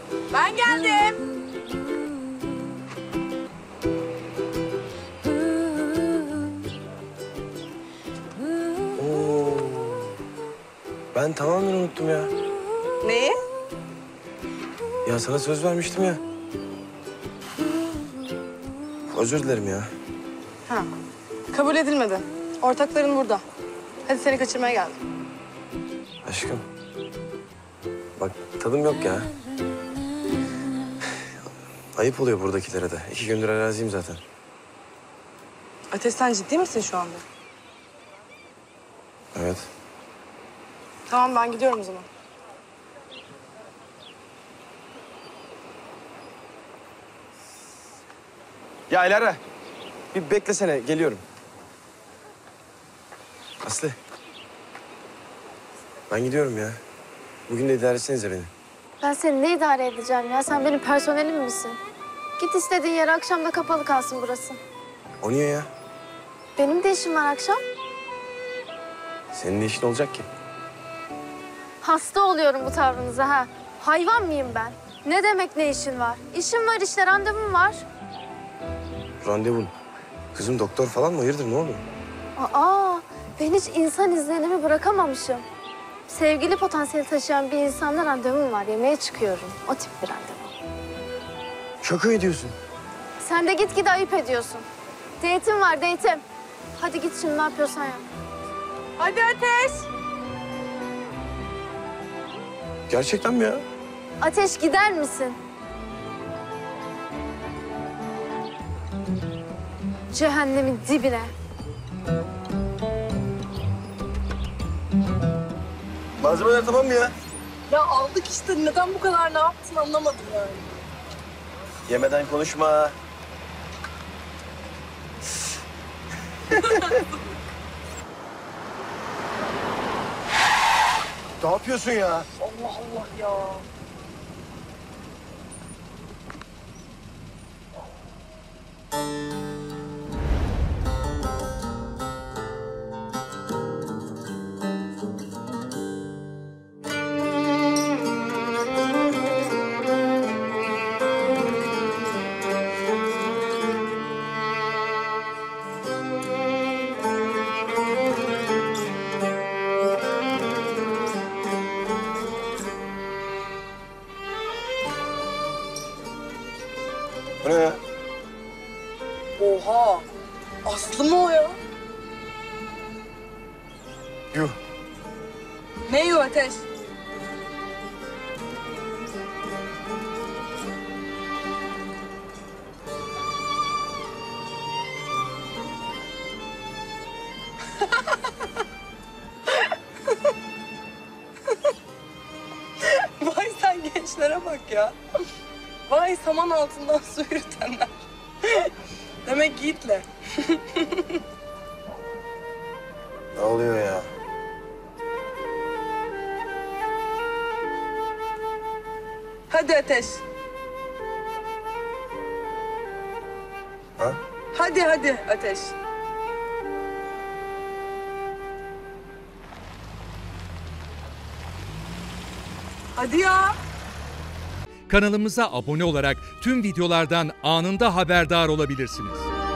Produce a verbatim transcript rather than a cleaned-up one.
Ben geldim. Oo. Ben tamamen unuttum ya. Neyi? Ya sana söz vermiştim ya. Özür dilerim ya. Ha. Kabul edilmedi. Ortakların burada. Hadi seni kaçırmaya geldim. Aşkım. Bak tadım yok ya. Ayıp oluyor buradakilere de. İki gündür araziyim zaten. Ateş, sen ciddi misin şu anda? Evet. Tamam, ben gidiyorum o zaman. Ya Elara, bir beklesene. Geliyorum. Aslı. Ben gidiyorum ya. Bugün de idare etsenize beni. Ben seni ne idare edeceğim ya? Sen benim personelim misin? Git istediğin yere, akşam da kapalı kalsın burası. O niye ya? Benim de işim var akşam. Senin ne işin olacak ki? Hasta oluyorum bu tavrınıza ha. Hayvan mıyım ben? Ne demek ne işin var? İşim var işte, randevum var. Randevun. Kızım doktor falan mı? Hayırdır, ne oldu? Aa, ben hiç insan izlenimi bırakamamışım. Sevgili potansiyeli taşıyan bir insanla randevum var. Yemeğe çıkıyorum. O tip bir randevu. Şaka ediyorsun. Sen de gitgide ayıp ediyorsun. Date'im var, date'im. Hadi git şimdi, ne yapıyorsan yap. Hadi Ateş. Gerçekten mi ya? Ateş, gider misin? Cehennemin dibine. Malzemeler tamam mı ya? Ya aldık işte. Neden bu kadar ne yaptın anlamadım yani. Yemeden konuşma. Ne yapıyorsun ya? Allah Allah ya. Bu ne ya? Oha. Aslı mı o ya? Yuh. Ne yiyor Ateş? Vay sen gençlere bak ya. Vay saman altından su yürütenler. Demek Yiğit'le. Ne oluyor ya? Hadi Ateş. Ha? Hadi hadi Ateş. Hadi ya. Kanalımıza abone olarak tüm videolardan anında haberdar olabilirsiniz.